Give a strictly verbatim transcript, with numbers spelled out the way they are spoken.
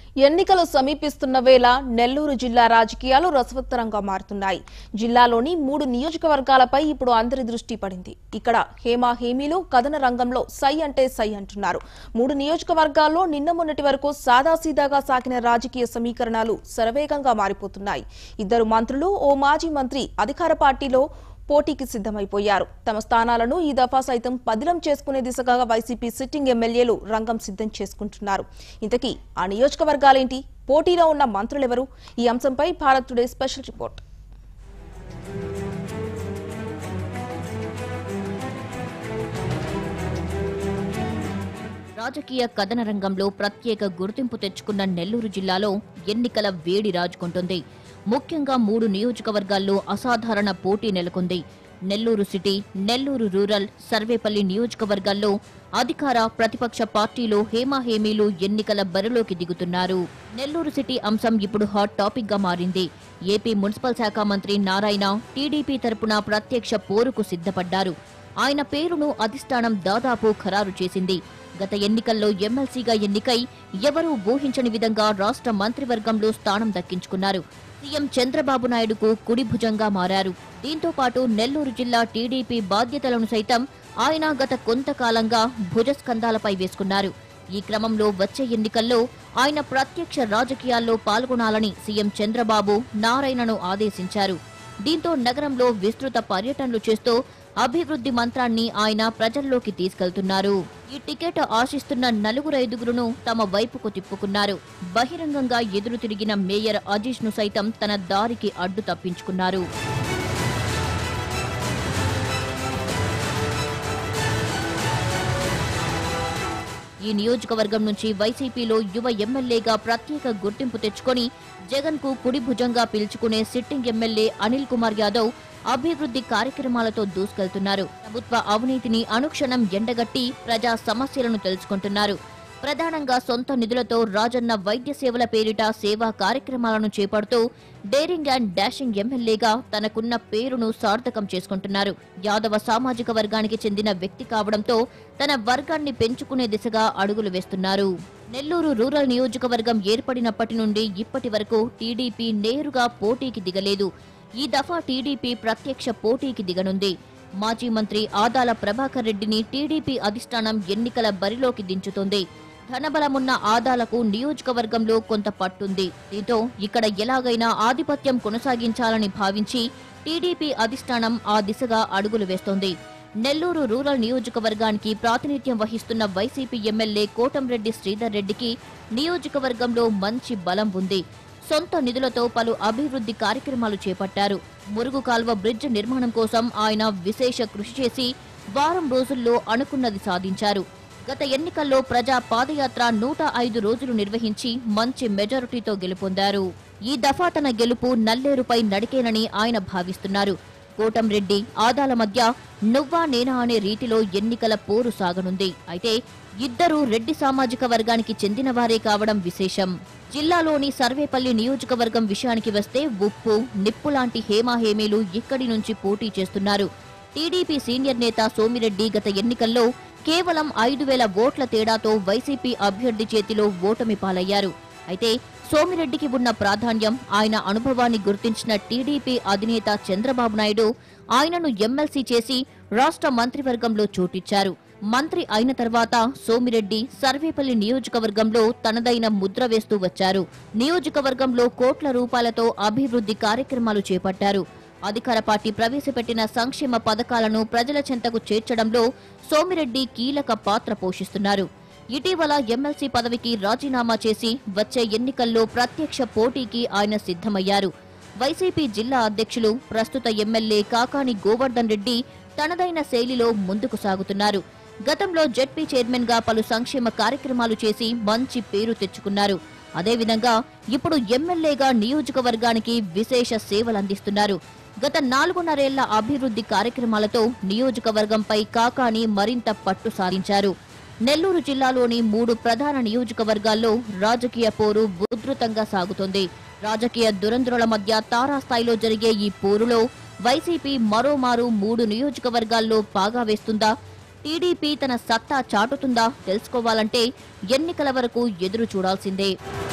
ఎన్నికలు సమీపిస్తున్న వేళ నెల్లూరు జిల్లా రాజకీయాలు రసవత్తరంగా మారుతున్నాయి. జిల్లాలోని మూడు నియోజకవర్గాలపై ఇప్పుడు అందరి దృష్టి పడింది. ఇక్కడ హేమా హేమీలు కథన రంగంలో సై అంటే సై అంటున్నారు. మూడు నియోజకవర్గాల్లో నిన్న మొన్నటి వరకు సాదాసీదాగా సాగిన రాజకీయ సమీకరణాలు శరవేగంగా మారిపోతున్నాయి. ఇద్దరు మంత్రులు, ఓ మాజీ మంత్రి అధికార పార్టీలో పోటీకి సిద్ధమైపోయారు. తమ స్థానాలను ఈ దఫా సైతం పదిలం చేసుకునే దిశగా వైసీపీ సిట్టింగ్ ఎమ్మెల్యేలు రంగం సిద్ధం చేసుకుంటున్నారు. ఇంతకీ ఆ నియోజకవర్గాలేంటి, పోటీలో ఉన్న మంత్రులెవరు? ఈ అంశంపై భారత్ టుడే స్పెషల్ రిపోర్ట్. రాజకీయ కథన రంగంలో ప్రత్యేక గుర్తింపు తెచ్చుకున్న నెల్లూరు జిల్లాలో ఎన్నికల వేడి రాజుకుంటుంది. ముఖ్యంగా మూడు నియోజకవర్గాల్లో అసాధారణ పోటీ నెలకొంది. నెల్లూరు సిటీ, నెల్లూరు రూరల్, సర్వేపల్లి నియోజకవర్గాల్లో అధికార ప్రతిపక్ష పార్టీలు హేమాహేమీలు ఎన్నికల బరిలోకి దిగుతున్నారు. నెల్లూరు సిటీ అంశం ఇప్పుడు హాట్ టాపిక్ గా మారింది. ఏపీ మున్సిపల్ శాఖ మంత్రి నారాయణ టీడీపీ తరపున ప్రత్యక్ష పోరుకు సిద్ధపడ్డారు. ఆయన పేరును అధిష్టానం దాదాపు ఖరారు చేసింది. గత ఎన్నికల్లో ఎమ్మెల్సీగా ఎన్నికై ఎవరూ ఊహించని విధంగా రాష్ట్ర మంత్రివర్గంలో స్థానం దక్కించుకున్నారు. సీఎం చంద్రబాబు నాయుడుకు కుడి భుజంగా మారారు. దీంతో పాటు నెల్లూరు జిల్లా టీడీపీ బాధ్యతలను సైతం ఆయన గత కొంతకాలంగా భుజస్కంధాలపై వేసుకున్నారు. ఈ క్రమంలో వచ్చే ఎన్నికల్లో ఆయన ప్రత్యక్ష రాజకీయాల్లో పాల్గొనాలని సీఎం చంద్రబాబు నారాయణను ఆదేశించారు. దీంతో నగరంలో విస్తృత పర్యటనలు చేస్తూ అభివృద్ధి మంత్రాన్ని ఆయన ప్రజల్లోకి తీసుకెళ్తున్నారు. ఈ టికెట్ ఆశిస్తున్న నలుగురు ఐదుగురును తమ వైపుకు తిప్పుకున్నారు. బహిరంగంగా ఎదురు తిరిగిన మేయర్ అజీష్ ను సైతం తన దారికి అడ్డు తప్పించుకున్నారు. ఈ నియోజకవర్గం నుంచి వైసీపీలో యువ ఎమ్మెల్యేగా ప్రత్యేక గుర్తింపు తెచ్చుకొని జగన్ కు కుడి భుజంగా పిలుచుకునే సిట్టింగ్ ఎమ్మెల్యే అనిల్ కుమార్ యాదవ్ అభివృద్ధి కార్యక్రమాలతో దూసుకెళ్తున్నారు. ప్రభుత్వ అవినీతిని అనుక్షణం ఎండగట్టి ప్రజా సమస్యలను తెలుసుకుంటున్నారు. ప్రధానంగా సొంత నిధులతో రాజన్న వైద్య సేవల పేరిట సేవా కార్యక్రమాలను చేపడుతూ డేరింగ్ అండ్ డాషింగ్ ఎమ్మెల్యేగా తనకున్న పేరును సార్థకం చేసుకుంటున్నారు. యాదవ సామాజిక వర్గానికి చెందిన వ్యక్తి కావడంతో తన వర్గాన్ని పెంచుకునే దిశగా అడుగులు వేస్తున్నారు. నెల్లూరు రూరల్ నియోజకవర్గం ఏర్పడినప్పటి నుండి ఇప్పటి వరకు టీడీపీ నేరుగా పోటీకి దిగలేదు. ఈ దఫా టీడీపీ ప్రత్యక్ష పోటీకి దిగనుంది. మాజీ మంత్రి ఆదాల ప్రభాకర్ రెడ్డిని టీడీపీ అధిష్టానం ఎన్నికల బరిలోకి దించుతోంది. ధనబలమున్న ఆదాలకు నియోజకవర్గంలో కొంత పట్టుంది. దీంతో ఇక్కడ ఎలాగైనా ఆధిపత్యం కొనసాగించాలని భావించి టీడీపీ అధిష్టానం ఆ దిశగా అడుగులు వేస్తోంది. నెల్లూరు రూరల్ నియోజకవర్గానికి ప్రాతినిధ్యం వహిస్తున్న వైసీపీ ఎమ్మెల్యే కోటంరెడ్డి శ్రీధర్ రెడ్డికి నియోజకవర్గంలో మంచి బలం ఉంది. సొంత నిధులతో పలు అభివృద్ధి కార్యక్రమాలు చేపట్టారు. మురుగు కాల్వ బ్రిడ్జ్ నిర్మాణం కోసం ఆయన విశేష కృషి చేసి వారం రోజుల్లో అనుకున్నది సాధించారు. గత ఎన్నికల్లో ప్రజా పాదయాత్ర నూట ఐదు రోజులు నిర్వహించి మంచి మెజారిటీతో గెలుపొందారు. ఈ దఫా తన గెలుపు నల్లేరుపై నడికేనని ఆయన భావిస్తున్నారు. కోటంరెడ్డి ఆదాల మధ్య నువ్వా నేనా అనే రీతిలో ఎన్నికల పోరు సాగనుంది. అయితే ఇద్దరూ రెడ్డి సామాజిక వర్గానికి చెందిన వారే కావడం విశేషం. జిల్లాలోని సర్వేపల్లి నియోజకవర్గం విషయానికి వస్తే ఉప్పు నిప్పు లాంటి హేమాహేమీలు ఇక్కడి నుంచి పోటీ చేస్తున్నారు. టీడీపీ సీనియర్ నేత సోమిరెడ్డి గత ఎన్నికల్లో కేవలం ఐదు వేల ఓట్ల తేడాతో వైసీపీ అభ్యర్థి చేతిలో ఓటమి పాలయ్యారు. అయితే సోమిరెడ్డికి ఉన్న ప్రాధాన్యం, ఆయన అనుభవాన్ని గుర్తించిన టీడీపీ అధినేత చంద్రబాబు నాయుడు ఆయనను ఎమ్మెల్సీ చేసి రాష్ట్ర మంత్రివర్గంలో చోటిచ్చారు. మంత్రి అయిన తర్వాత సోమిరెడ్డి సర్వేపల్లి నియోజకవర్గంలో తనదైన ముద్ర వేస్తూ వచ్చారు. నియోజకవర్గంలో కోట్ల రూపాయలతో అభివృద్ధి కార్యక్రమాలు చేపట్టారు. అధికార పార్టీ ప్రవేశపెట్టిన సంక్షేమ పథకాలను ప్రజల చెంతకు చేర్చడంలో సోమిరెడ్డి కీలక పాత్ర పోషిస్తున్నారు. ఇటీవల ఎమ్మెల్సీ పదవికి రాజీనామా చేసి వచ్చే ఎన్నికల్లో ప్రత్యక్ష పోటీకి ఆయన సిద్ధమయ్యారు. వైసీపీ జిల్లా అధ్యక్షులు, ప్రస్తుత ఎమ్మెల్యే కాకాని గోవర్ధన్ రెడ్డి తనదైన శైలిలో ముందుకు సాగుతున్నారు. గతంలో జెడ్పీ చైర్మన్ గా పలు సంక్షేమ కార్యక్రమాలు చేసి మంచి పేరు తెచ్చుకున్నారు. అదేవిధంగా ఇప్పుడు ఎమ్మెల్యేగా నియోజకవర్గానికి విశేష సేవలందిస్తున్నారు. గత నాలుగున్నరేళ్ల అభివృద్ధి కార్యక్రమాలతో నియోజకవర్గంపై కాకాని మరింత పట్టు సాధించారు. నెల్లూరు జిల్లాలోని మూడు ప్రధాన నియోజకవర్గాల్లో రాజకీయ పోరు ఉధృతంగా సాగుతోంది. రాజకీయ దురంధరుల మధ్య తారాస్థాయిలో జరిగే ఈ పోరులో వైసీపీ మరోమారు మూడు నియోజకవర్గాల్లో పాగా వేస్తుందా? టీడీపీ తన సత్తా చాటుతుందా తెలుసుకోవాలంటే ఎన్నికల వరకు ఎదురు చూడాల్సిందే.